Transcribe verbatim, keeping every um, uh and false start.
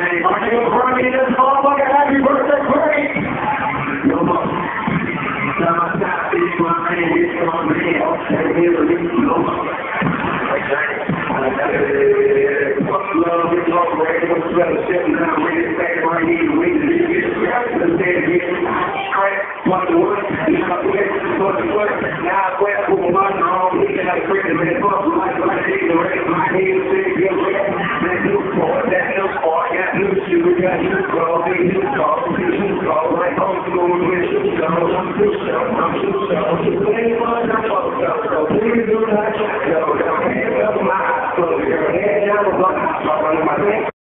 name. Are you for me this motherfucker? Happy birthday, Craig! No more. Now my top is my name, it's my name. Okay, here we go. Fuck love, it's all great. What's the other shit? Now I'm ready to take it right here. We need to get straight to the dead here. Straight. What the what? Now I quit. What the what? Now I quit. Put my money on. We can have a friend. Man, fuck life. Like this. The rest of my head. Sick. Get rid. That new sport. That new sport. Got new shoes. Got new clothes. New clothes. New clothes. Like homeschool. With shoes. I'm too show. I'm too show. Ain't fun. I'm fucked up. So please do not go. Don't hand up my eyes. Put your head down. I'm my